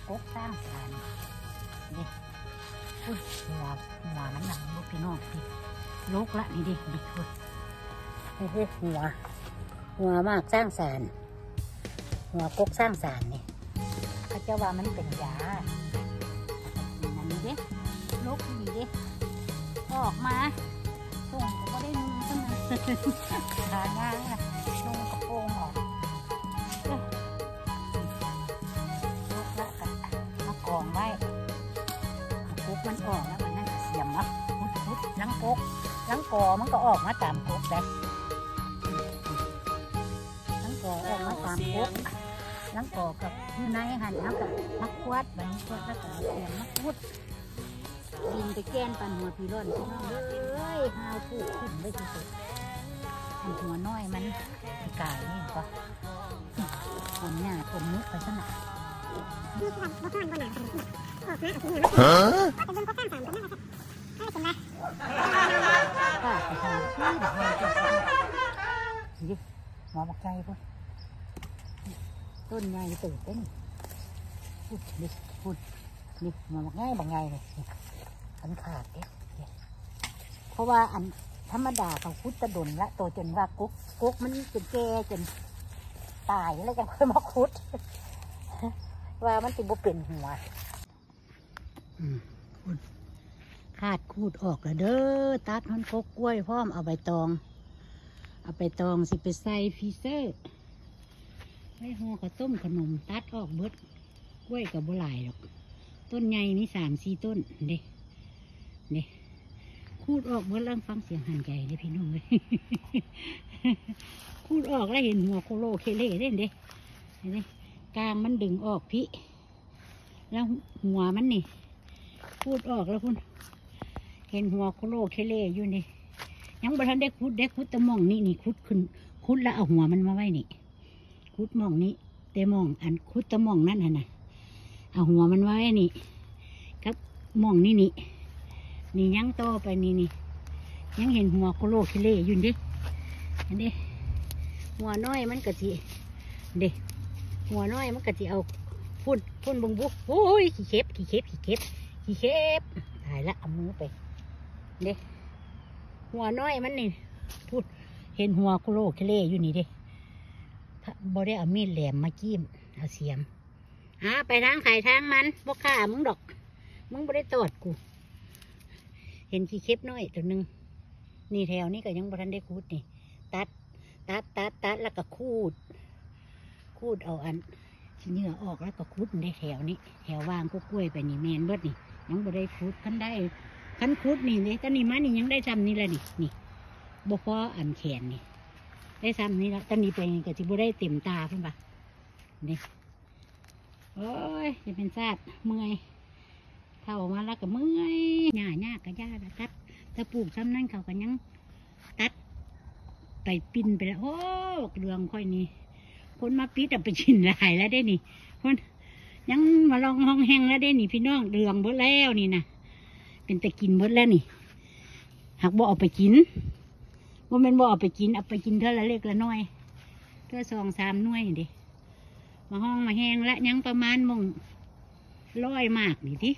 กกสร้างสรรค์นี่หัวมันหนังลูกพี่น้องดิลูกละนี่ดิหัวมากสร้างสรรค์หัวกกสร้างสรรค์นี่เขาจะว่ามันเป็นยาอันนี้ดิลูกนี่ดิออกมาส่งก็ได้มือตั้งนานขาหน้าลงกระโปรงออกลูกละกันมากองไว้กกมันออกแล้วมันนั่นเสียมอ่ะพุดลังกกลังกอมันก็ออกมาตามกกแต่ลังกอออกมาตามกกลังกอกับอยู่ในหันแล้วกับมักควัดแบบนี้ควัดแล้วกับเสียมมักพุดดินไปแก้นปันหัวพี่ร้อนพี่น้องเลยหาวถูกขึ้นได้ที่สุดหัวน้อยมันกายนี่ก็คนหน้าคนมุกไปซะหน่อยดิหมอบอกใจพุ่นต้นใหญ่ตื่นเต้นพูดนี่หมอบอกง่ายบอกง่ายเลยขันขาดเพราะว่าอันธรรมดาเขาคุดตะดนละโตจนว่ากุ๊กมันจนแก่จนตายแล้วยังค่อยมาคุดว่ามันติดบุเป็นหัวขาดคูดออกแล้วเด้อตัดท่อนกกกล้วยพร้อมเอาใบตองสิไปใส่ฟีเซอร์ไว้ห่อข้าวต้มขนมตัดออกเบิดกล้วยกับบัวลายหรอกต้นใหญ่นี่3-4 ต้นเด้คูดออกเบิดแล้วฟังเสียงหันใจเลยพี่น้องเลยคูดออกแล้วเห็นหัวโคโลเคเล่เด้กลางมันดึงออกพี่แล้วหัวมันนี่คูดออกแล้วคุณเห็นหัวโคโลเคเล่อยู่นี่ยังบ่ทันได้คุดแต่มองนี่คุดขึ้นคุดแล้วเอาหัวมันมาไว้นี่คุดมองนี้แต่มองอันคุดแต่มองนั่นน่ะเอาหัวมันไว้นี่ครับมองนี่ยังโตไปนี่ยังเห็นหัวโคโลเคเล่อยู่ดิอันนี้หัวน้อยมันกะจิหัวน้อยมันกะจิเอาพุ่นบงบุโอ้ยขี้เข็บตายละเอามือไปหัวน้อยมันนี่พูดเห็นหัวโคโลเคเล่อยู่นี่บ่ได้เอามีดแหลมมาจิ้มเอาเสียมไปทางไข่ทางมันบ่ฆ่ามึงดอกมึงบ่ได้ตอดกูเห็นขี้เข็บน้อยตัวนึงนี่แถวนี้ก็ยังบ่ทันได้คูดนี่ตัดแล้วก็คูดเอาอันเนื้อออกแล้วก็คูดได้แถวนี้แถววางก็กล้วยไปนี่แมนเบิดนี่ยังบ่ได้คูดคันคูดนี่เลยตอนนี้มานี่ยังได้ทำนี่แหละนี่บ่พออันแขนนี่ได้ทำนี่ละตอนนี้ไปก็จะบ่ได้เต็มตาเพิ่นปะนี่โอ้ยจะเป็นซาดเมื่อยเท่ามาแล้วก็เมื่อยหญ้าก็หญ้าละตัดถ้าปลูกซ้ำนั่นเขาก็ยังตัดไปปิ่นไปแล้วโอ้เรืองค่อยนี่คนมาปิดไปชินหลายแล้วได้นี่คนยังมาลองห้องแห้งแล้วได้นี่พี่น้องเรืองหมดแล้วนี่นะเป็นแต่กินหมดแล้วนี่หากบ่เอาไปกินว่ามันบ่เอาไปกินเอาไปกินเท่าละเล็กละน้อยเท่า2-3 หน่วยดิมาห้องมาแห้งแล้วยังประมาณมง100 มากนี่ที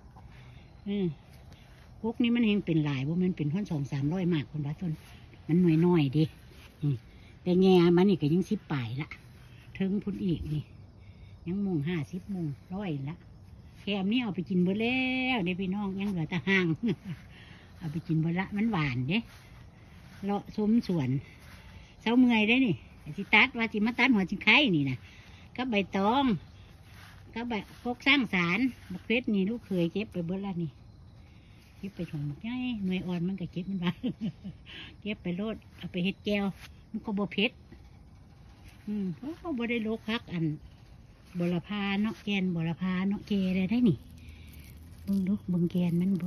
พวกนี้มันเองเป็นหลายว่ามันเป็นท่อน200-300 มากคนละต้นมันน้อยดิแต่แง่มันนี่ก็ยัง10 ปลายละถึงพุ่นอีกนี่ยังมง50 มง100ละแคมนี่เอาไปกินเบอร์แล้วเดี๋ยวพี่น้องยังเหลือแต่ห่างเอาไปกินเบอร์ละมันหวานเด้เลาะซุ้มสวนเช้าเมื่อยได้นี่จิตัดว่าจิมาตัดหัวจิไข่นี่นะก็ใบตองก็ใบพกสร้างสารบักเพชรนี่ลูกเคยเก็บไปเบอร์ละนี่เก็บไปถุงหมกง่ายหน่วยอ่อนมันก็เก็บมันบ้างเก็บไปโลดเอาไปเฮ็ดแก้วมันก็บ่เพชรเขาบ่ได้โลกพักอันบลพาเนาะแกนบลพาเนาะเกได้นี่เบิ่งดูเบิ่งแกนมันบ่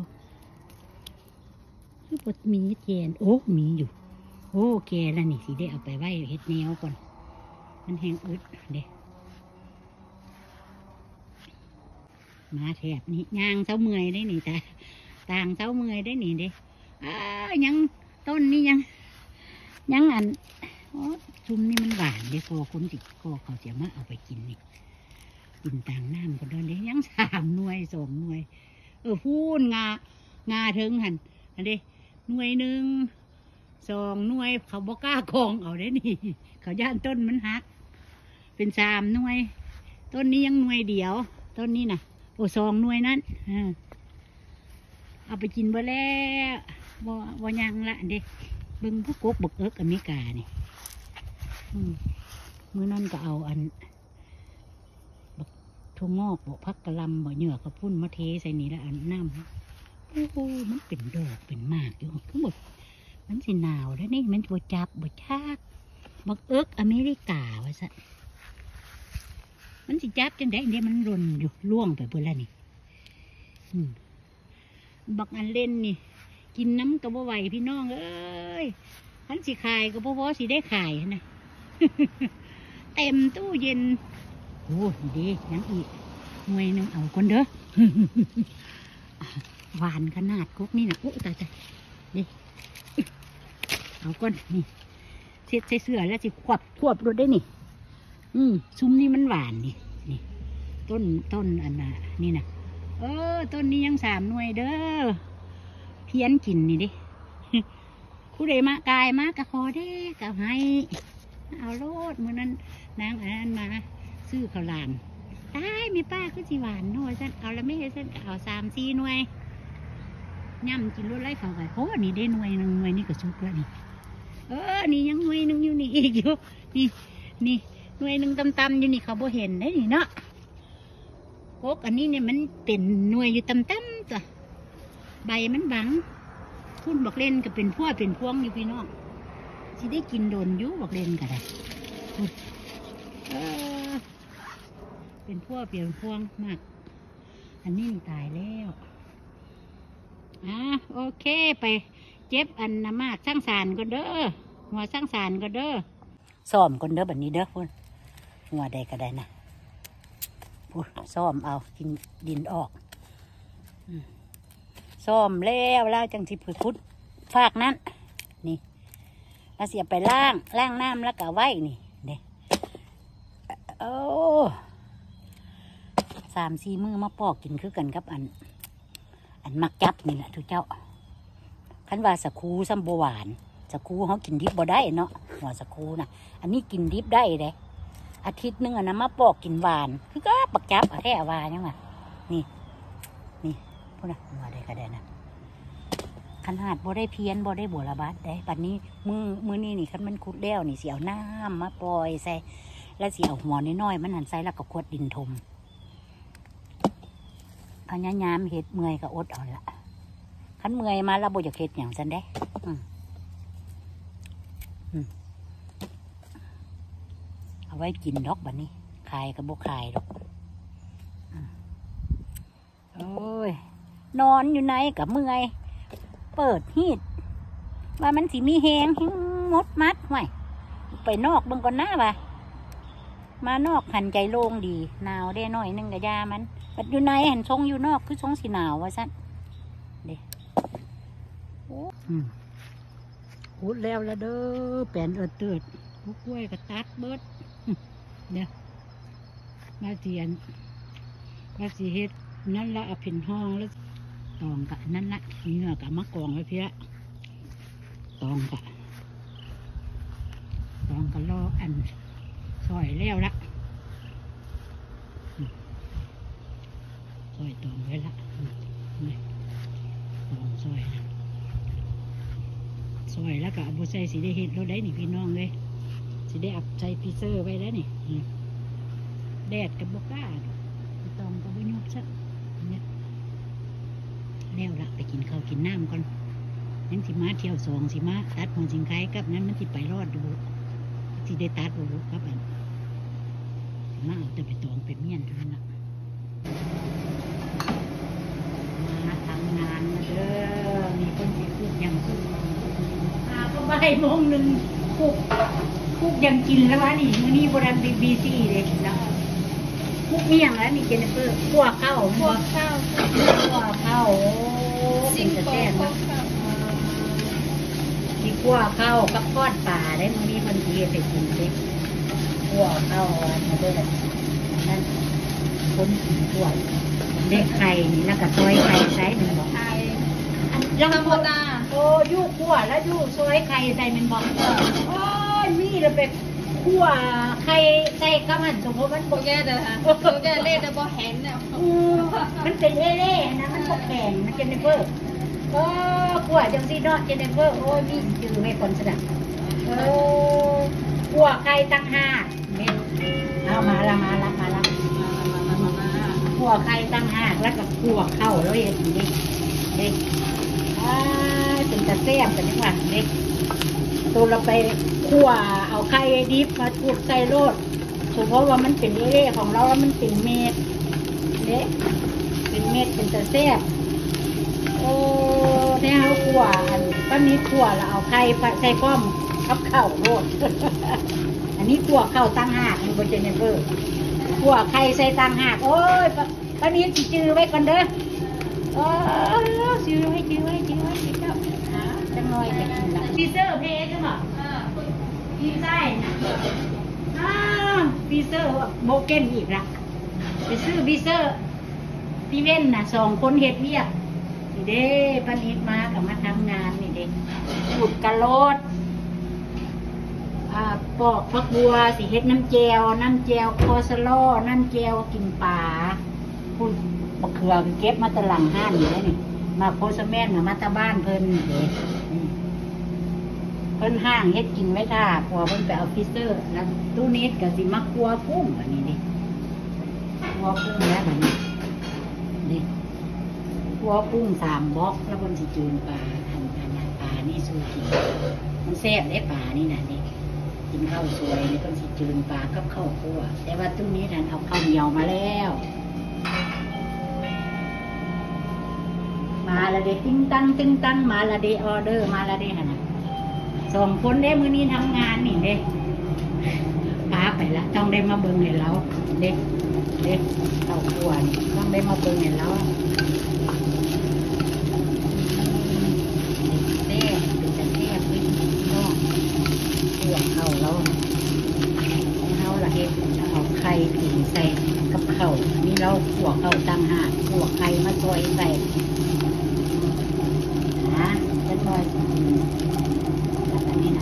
คือบ่มีแกนโอ้มีอยู่โอ้แกแล้วนี่สิได้เอาไปไว้เฮ็ดแนวก่อนมันแห้งอึดเด้มาแถบนี้ย่างเช้าเมื่อยได้นี่แต่ต่างเช้าเมื่อยได้นี่เด้ยังต้นนี้ยังอันชุมนี่มันหวานเด้คอคนจิคอเขาจะมาเอาไปกินนี่กินต่างน้ำก็ได้เลยยัง 3 หน่วย 2 หน่วยพูนงาถึงหันอันนี้1 หน่วย 2 หน่วยเขาบ่กล้ากองเอาได้นี่เขาย่านต้นมันหักเป็น3 หน่วยต้นนี้ยังหน่วยเดียวต้นนี้น่ะ2 หน่วยนั้นเอาไปกินบ่แล้วบ่ยังละเด็กเบิ่งพวกกบบักเอิกอเมริกานี่มื้อนั้นก็เอาอันบักถั่วงอกบักพักกะหล่ำบักเหยือกกระพุ่นมาเทใส่นี่แล้วอันน้ำโอ้มันเป็นดอกเป็นมากอยู่ทั้งหมดมันสิหนาวแล้วนี่มันบ่จับบ่ชากบักเอิกอเมริกาว่าซะมันสิจับจังได๋มันหล่นอยู่ล่วงไปเบิ่แล้วนี่บักอันเล่นนี่กินน้ำกระบ่ไหวพี่น้องเอ้ยขันสิขายกระบ่พอสิได้ขายนะ เต็มตู้เย็นโอ้ดียังอีกหน่วยนึงเอาคนเด้อ หวานขนาดกกนี่นะโอ้ตายนี่เอาก้อนนี่เช็ดใส่เสื้อแล้วสิควบรถได้นี่ซุ้มนี่มันหวานนี่ต้นอันน่ะนี่นะต้นนี้ยัง3 หน่วยเด้อเพี้ยนกินนี่ดิ ผู้ใดมากายมากระคอเด้กับให้เอาโลดเมื่อนั้นนางอันนั้นมาซื้อข้าวหลามตายมีป้าก็จีหวานน้อยสั้นเอาแล้วไม่ให้สั้นก็เอา3-4 หน่วยย่ำกินรถไล่เขาไปโอ้นี่ได้1 หน่วยนี่ก็ชุกแล้วนี่นี่ยัง1 หน่วยอยู่นี่อีกอยู่นี่1 หน่วยตำอยู่นี่เขาบ่เห็นได้นี่เนาะโกกอันนี้เนี่ยมันเป็นหน่วยอยู่ตำจ้ะใบมันบังพุ่นบักเล่นก็เป็นพวงอยู่พี่น้องที่ได้กินโดนยุบักเล่นก็ได้เป็นพวงมากอันนี้ตายแล้วโอเคไปเจ็บอันน้ำมากสร้างสารก็เด้อหัวสร้างสารก็เด้อซ้อมก็เด้อแบบนี้เด้อพุ่นหัวใดก็ได้นะซ้อมเอากินดินออกซ้อมแล้วจังสิพุดฝากนั้นนี่เราเสียไปล้างน้ำแล้วก็ไว้นี่เด้3-4 มื้อมาปอกกินคือกันกับอันมักจับนี่แหละทุกเจ้าคันว่าสะคูซ้ำบหวานสะคูเขากินดิบบ่ได้เนาะหัวสะคูนะอันนี้กินดิบได้เลยอาทิตย์นึงอันนั้นมาปอกกินหวานคือก็ปักจับแค่วายังไงนี่พวกน่ะหัวได้ก็ได้นะขนาดบ่ได้เพี้ยนบ่ได้บัวระบาดได้ปัจนี้มือนี่คันมันคุดแล้วนี่เสียวน้ำมาปล่อยใส่แล้วเสียวหัวน้อยๆมันหันใส่แล้วก็ขวดดินทมพญายามเห็ดเมื่อยก็อดเอาละคันเมื่อยมาแล้วบ่อยากเห็ดอย่างฉันได้เอาไว้กินดอกบัดนี้ขายกับบ่ขายดอกโอ้ยนอนอยู่ไหนกับเมื่อยเปิดฮีดว่ามันสิมีแหงมดมัดห่วยไปนอกเบิ่งก่อนหน้าว่ะมานอกหันใจโล่งดีหนาวได้น้อยนึงกับยามันปัดอยู่ในหันทรงอยู่นอกคือทรงสีหนาวว่าสั้นเด้พูดแล้วละเด้อแป่นเตืดผู้กล้วยก็ตัดเบิดเนี่ยมาเสีเฮ็ดนั่นละเอาผินห้องแล้วตองกะนั่นละเนื้อกะมะกองไว้เพี้ยตองกะรออันซอยแล้วละซอยตองไว้ละตองซอยแล้วก็เอาบุใส่สีได้เห็ดเราได้นี่พี่น้องเลยสีได้อับใส่ฟีเซอร์ไว้แล้วนี่แดดกับบก้าตองกับบุญยุบซะเนี่ยแล้วละไปกินข้าวกินน้ำก่อนนั่นสิมาเที่ยว2สิมาตัดหัวสิงไข่กับนั้นมันสิไปรอดดูสิได้ตัดดูครับอันมาเอาแต่ไปตองไปเมี่ยนเท่านั้นละมาทำงานมาเด้อมีคนสิพูดยังพูดก็บ่ายโมงหนึ่งคุกยังกินแล้ววะนี่มื้อนี้โบราณบีซีเลยนะคุกเมี่ยงแล้วนี่เจนเฟอร์คั่วข้าวจริงแซ่บนะที่คั่วข้าวกับทอดปลาได้มื้อนี้คนเดียวไปกินเลยคั่วข้าวมาด้วยนั่นคนกินคั่วเด็กไข่นี่แล้วก็ซอยไข่ใส่มันบอกไข่แล้วธรก็รมดาโอ้ยู่ขั่วแล้วยู่ซอยไข่ใส่มันบอกโอ้ยนี่เราไปขั่วไข่ใส่ข้าวมันสมมติมันโปบอกแกเด้อฮะโปแกเล่แต่บ่แห้งเนี่ยมันเป็นเล่ๆนะมันก็แข็งมันเจนเนเฟอร์โอ้ขั่วจังซี่เนาะเจนเนเฟอร์โอ้ยนี่จือไม่คนสดับโอ้ขั่วไข่ตั้งห้าเนี่ยเอามาละขั่วไข่ตั้งห้าแล้วก็ขั่วเข้าแล้วเองเด็กเด็กถึงจะแซ่บกันจังหวะเด็กตัวเราไปขั่วเอาไข่ดิบมาถูกใส่โรดเพราะว่ามันเป็นเล่ๆของเราแล้วมันเป็นเม็ดเด็กเป็นเม็ดเป็นตะแซ่บโอ้เนี่ยเขาขั่วตอนนี้ขั่วแล้วเอาไข่ใส่ก้อมทับเข่าโรด อันนี้ขั่วเข้าตั้งหากมันเป็นเจเนเฟอร์ขั่วไข่ใส่ตั้งหากโอ้ยตอนนี้จือไว้ก่อนเด้อโอ้จือไว้เจ้าจังน้อยจะกินละฟีเซอร์เพจใช่ไหมฟีไส้นะฟีเซอร์โบเก้นอีกละไปซื้อฟีเซอร์พี่เว้นน่ะ2 คนเฮ็ดเวียกนี่เด้ปานิดมากับมาทำงานนี่เด้ขุดกระโลดปอกฟักบัวสิเฮ็ดน้ำแจวโคสโลน้ำแจวกินป่าคุณบักเขือเก็บมาตะหลังห้านอยู่แล้วนี่มาโคสแม่นมาตะบ้านเพิ่นเด้เพิ่นห้างเฮ็ดกินไว้ท่าพอเพิ่นไปเอาฟิเซอร์แล้วตู้นี้ก็สิมาคั่วกุ้งอันนี้ดิคั่วกุ้งแล้วแบบนี้นี่คั่วกุ้ง3 บล็อกแล้วเพิ่นสิจืนปลาอันปลานี่สู้กินมันแซ่บได้ปลานี่น่ะนี่กินข้าวสวยนี่ต้องสิจืนปลากับข้าวคั่วแต่ว่าตู้นี้นั่นเอาข้าวเหนียวมาแล้วมาละเดติ้งตั้งมาละเดออเดอร์มาละเดหั่นน่ะ2 คนได้มื้อนี้ทำงานนี่เด้พาไปละต้องได้มาเบิ่งให้เราเด็กข้าวคั่วนี่ต้องได้มาเบิ่งให้เราแซ่บเป็นแต่แซ่บเลยเนาะคั่วข้าวเราละเฮ็ดเอาไข่ตีใส่กับข้าวนี่เราคั่วข้าวตั้งหากคั่วไข่มาซอยใส่นะจังหน่อยแล้วอันนี้นะ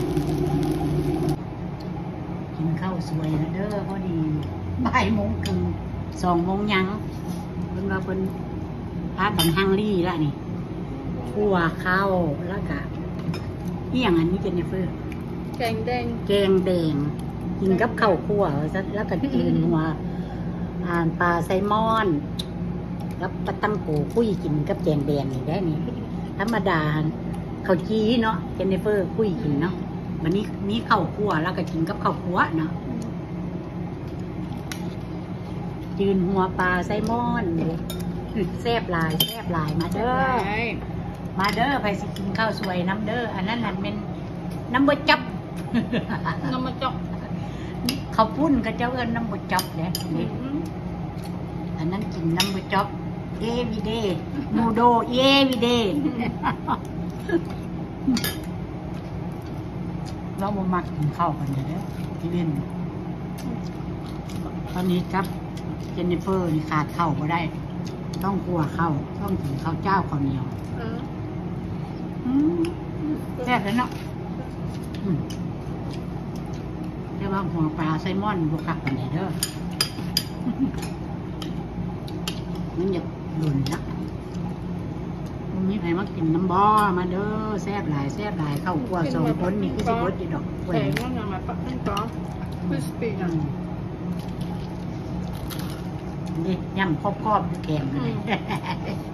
กินข้าวสวยแล้วเด้อพอดี13:30 2:00ยังเพิ่นว่าเพิ่นพากันฮังลี่ละนี่คั่วข้าวแล้วก็อีหยังอันนี้เป็นเนี่ยเฟื่อแกงแดงกินกับข้าวคั่วแล้วก็กินหัวปลาไซมอนแล้วปลาตั้งโกคุยกินกับแกงแดงนี่ได้นี่ธรรมดาข้าวจีเนาะเจนนิเฟอร์คุยกินเนาะวันนี้มีข้าวคั่วแล้วก็กินกับข้าวคั่วเนาะจืนหัวปลาไซมอนแซ่บหลายมาเด้อไปสิกินข้าวสวยน้ำเด้ออันนั้นเป็นน้ำบดจับน้ำบดจับข้าวปุ้นก็เจ้าเอิญน้ำบดจับเนี่ยอันนั้นกินน้ำบดจับเอวีเดนูโดเอวีเดเราบ่มักกินข้าวกันเด้อที่เล่นตอนนี้ครับเจนนิเฟอร์นี่ขาดข้าวบ่ได้ต้องคั่วข้าวต้องกินข้าวเจ้าข้าวเหนียวแซ่บเลยเนาะแต่ว่าหัวปลาไซมอนบวกขับกันไหนเด้อมันอยากหลุนละมันมีใครมากินน้ำบ่อมาเด้อแซ่บหลายเข้าวคั่ว2 คนนี่คือสิบดอยู่ดอกแหวแข็นงว่าไงปะเป็นก้อนคริสปี้นะนี่ย่ำครอบๆแข็งเลย